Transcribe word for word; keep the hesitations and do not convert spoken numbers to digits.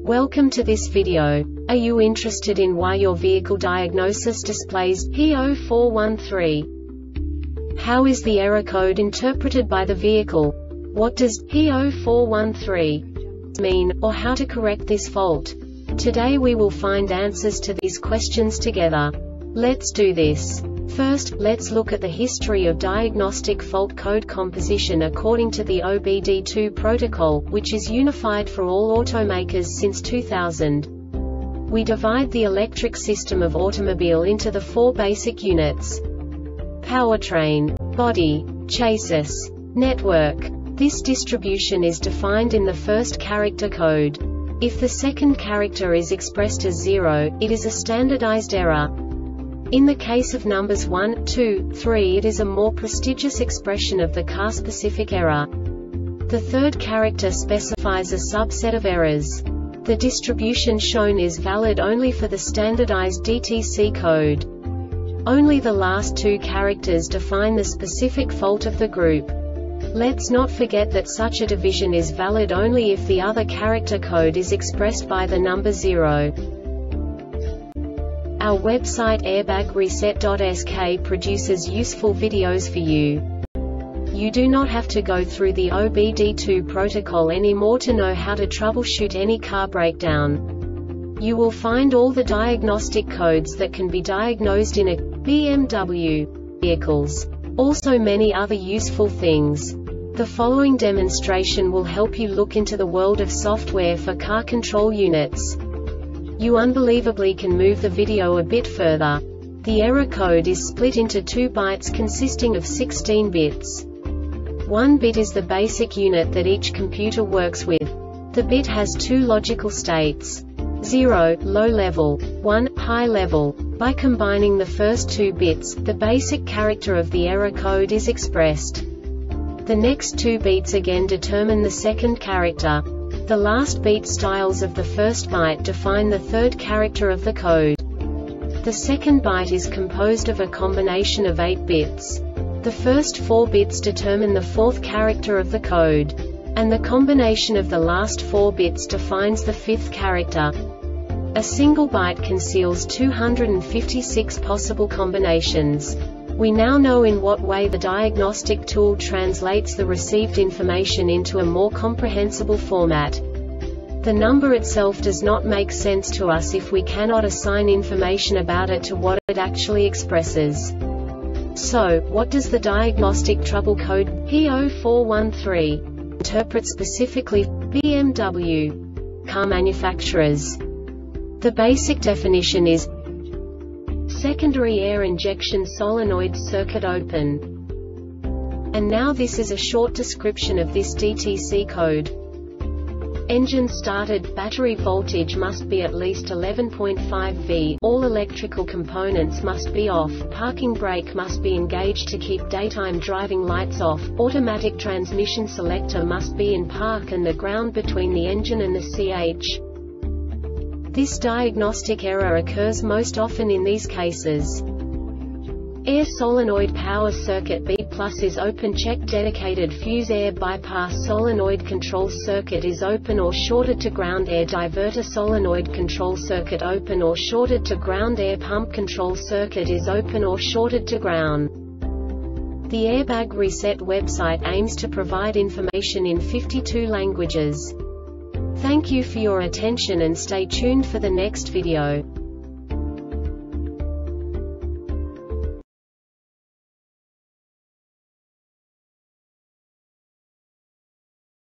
Welcome to this video. Are you interested in why your vehicle diagnosis displays P zero four one three? How is the error code interpreted by the vehicle? What does P zero four one three mean, or how to correct this fault? Today we will find answers to these questions together. Let's do this. First, let's look at the history of diagnostic fault code composition according to the O B D two protocol, which is unified for all automakers since two thousand. We divide the electric system of automobile into the four basic units: powertrain, body, chassis, network. This distribution is defined in the first character code. If the second character is expressed as zero, it is a standardized error. In the case of numbers one, two, three, it is a more prestigious expression of the car-specific error. The third character specifies a subset of errors. The distribution shown is valid only for the standardized D T C code. Only the last two characters define the specific fault of the group. Let's not forget that such a division is valid only if the other character code is expressed by the number zero. Our website airbag reset dot S K produces useful videos for you. You do not have to go through the O B D two protocol anymore to know how to troubleshoot any car breakdown. You will find all the diagnostic codes that can be diagnosed in a B M W vehicles. Also many other useful things. The following demonstration will help you look into the world of software for car control units. You unbelievably can move the video a bit further. The error code is split into two bytes consisting of sixteen bits. One bit is the basic unit that each computer works with. The bit has two logical states: zero, low level, one, high level. By combining the first two bits, the basic character of the error code is expressed. The next two beats again determine the second character. The last beat styles of the first byte define the third character of the code. The second byte is composed of a combination of eight bits. The first four bits determine the fourth character of the code. And the combination of the last four bits defines the fifth character. A single byte conceals two hundred fifty-six possible combinations. We now know in what way the diagnostic tool translates the received information into a more comprehensible format. The number itself does not make sense to us if we cannot assign information about it to what it actually expresses. So, what does the diagnostic trouble code P zero four one three interpret specifically for B M W car manufacturers? The basic definition is secondary air injection solenoid circuit open. And now this is a short description of this D T C code. Engine started, battery voltage must be at least eleven point five volts, all electrical components must be off, parking brake must be engaged to keep daytime driving lights off, automatic transmission selector must be in park and the ground between the engine and the C H. This diagnostic error occurs most often in these cases: air solenoid power circuit B plus is open, check dedicated fuse, air bypass solenoid control circuit is open or shorted to ground, air diverter solenoid control circuit open or shorted to ground, air pump control circuit is open or shorted to ground. The Airbag Reset website aims to provide information in fifty-two languages. Thank you for your attention and stay tuned for the next video.